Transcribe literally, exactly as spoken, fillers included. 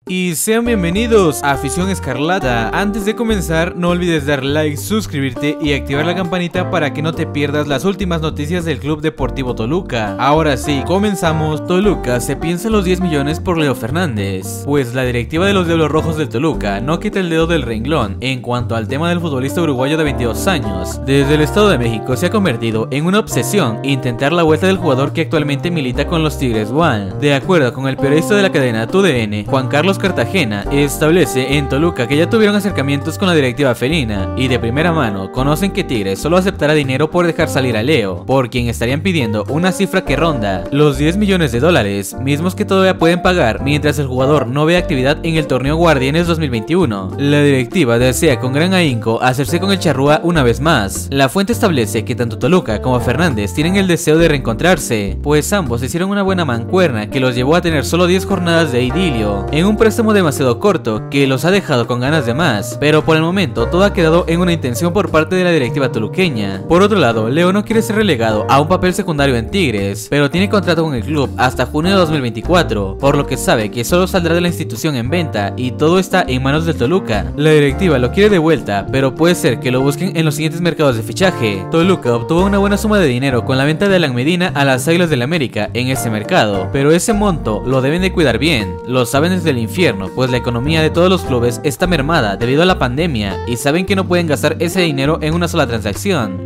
Y sean bienvenidos a Afición Escarlata. Antes de comenzar, no olvides dar like, suscribirte y activar la campanita para que no te pierdas las últimas noticias del Club Deportivo Toluca. Ahora sí, comenzamos. Toluca se piensa los diez millones por Leo Fernández, pues la directiva de los Diablos Rojos del Toluca no quita el dedo del renglón en cuanto al tema del futbolista uruguayo de veintidós años. Desde el Estado de México se ha convertido en una obsesión intentar la vuelta del jugador que actualmente milita con los Tigres One. De acuerdo con el periodista de la cadena T U D N, Juan Carlos Cartagena, establece en Toluca que ya tuvieron acercamientos con la directiva felina y de primera mano conocen que Tigres solo aceptará dinero por dejar salir a Leo, por quien estarían pidiendo una cifra que ronda los diez millones de dólares, mismos que todavía pueden pagar mientras el jugador no vea actividad en el torneo Guardianes dos mil veintiuno. La directiva desea con gran ahínco hacerse con el charrúa una vez más. La fuente establece que tanto Toluca como Fernández tienen el deseo de reencontrarse, pues ambos hicieron una buena mancuerna que los llevó a tener solo diez jornadas de idilio en un préstamo demasiado corto que los ha dejado con ganas de más, pero por el momento todo ha quedado en una intención por parte de la directiva toluqueña. Por otro lado, Leo no quiere ser relegado a un papel secundario en Tigres, pero tiene contrato con el club hasta junio de dos mil veinticuatro, por lo que sabe que solo saldrá de la institución en venta y todo está en manos de Toluca. La directiva lo quiere de vuelta, pero puede ser que lo busquen en los siguientes mercados de fichaje. Toluca obtuvo una buena suma de dinero con la venta de Alan Medina a las Águilas del América en ese mercado, pero ese monto lo deben de cuidar bien, lo saben desde el infierno, pues la economía de todos los clubes está mermada debido a la pandemia y saben que no pueden gastar ese dinero en una sola transacción.